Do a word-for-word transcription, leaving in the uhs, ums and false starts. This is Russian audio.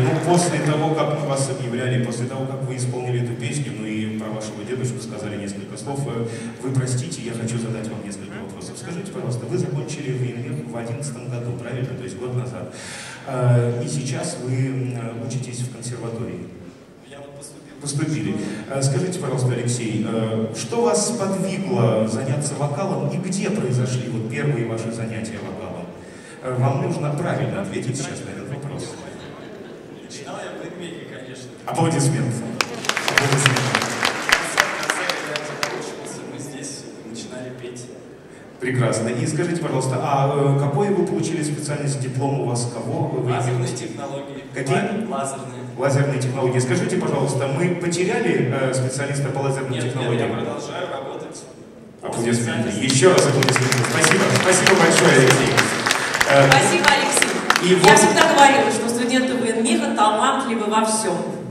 ну, после того, как мы вас объявляли, после того, как вы исполнили эту песню, ну и про вашего дедушку сказали несколько слов, вы простите, я хочу задать вам несколько вопросов. Скажите, пожалуйста, вы закончили военмех в одиннадцатом году, правильно? То есть год назад. И сейчас вы учитесь в консерватории. Я вот поступил. Поступили. Скажите, пожалуйста, Алексей, что вас сподвигло заняться вокалом и где произошли вот первые ваши занятия вокалом? Вам нужно правильно ответить сейчас на этот вопрос. Начинал я в военмехе, конечно. Аплодисменты. Аплодисменты. Мы здесь начинали петь. Прекрасно. И скажите, пожалуйста, а какой вы получили специальность, диплом у вас кого? Вы Лазерные технологии. Какие? Лазерные. Лазерные технологии. Скажите, пожалуйста, мы потеряли э, специалиста по лазерным нет, технологиям? Нет, я продолжаю работать. Аплодисменты. Еще раз аплодисменты. Спасибо. Спасибо большое, Алексей. Спасибо, Алексей. И я вот... всегда говорила, что студенты военмеха талантливы во всем.